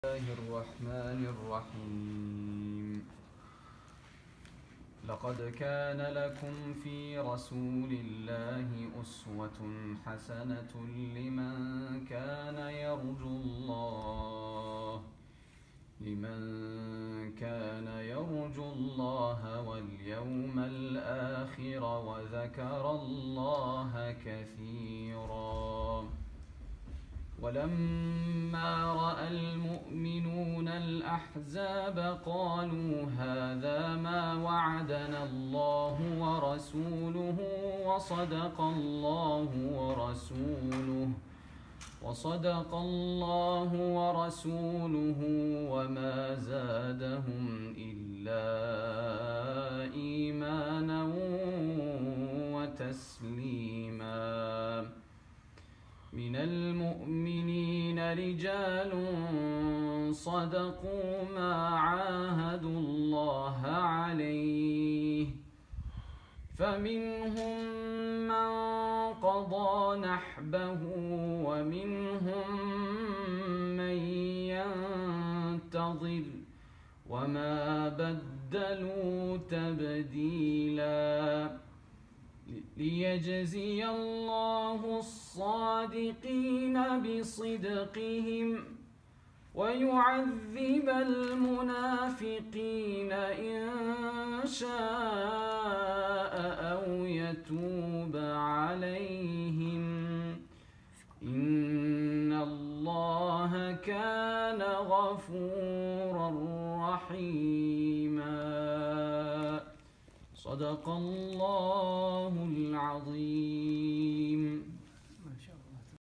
الله الرحمن الرحيم. لقد كان لكم في رسول الله أسوة حسنة لمن كان يرجو الله واليوم الآخر وذكر الله كثيرا. ولما رأى المؤمنون الأحزاب قالوا هذا ما وعدنا الله ورسوله وصدق الله ورسوله وما زادهم إلا إيمانا وتسليما. من المؤمنين رجال صدقوا ما عاهدوا الله عليه، فمنهم من قضى نحبه ومنهم من ينتظر وما بدلوا تبديلا. ليجزي الله الصادقين بصدقهم ويعذب المنافقين إن شاء أو يتوب عليهم، إن الله كان غفورا رحيما. صدق الله العظيم.